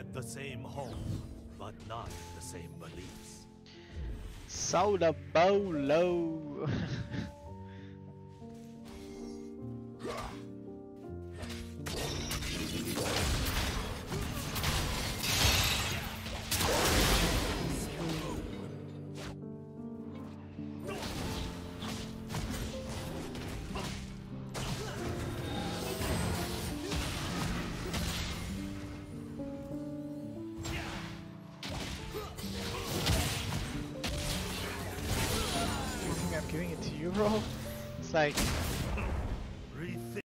The same home, but not the same beliefs. Soda Bolo. Giving it to you, bro. It's like